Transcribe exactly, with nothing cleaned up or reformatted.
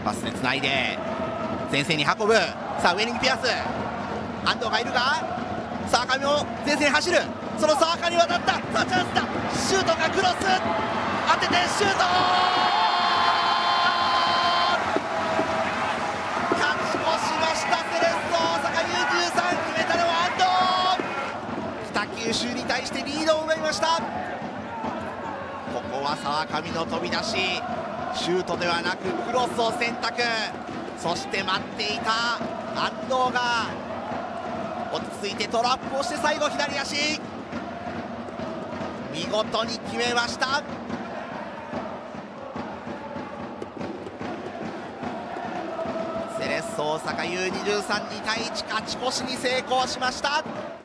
パスでつないで前線に運ぶ。さあウェニングピアス、安藤がいるが、さあ上も前線に走る。そのサーカに渡った。さあチャンスだ。シュートがクロス当ててシュート、勝ち越しましたセレッソ大阪 ユーじゅうさん。決めたのは安藤。北九州に対してリードを奪いました。ここは沢上の飛び出し、シュートではなくクロスを選択。そして待っていた安藤が落ち着いてトラップをして最後左足、見事に決めました。セレッソ大阪 ユーにじゅうさん に対いち勝ち越しに成功しました。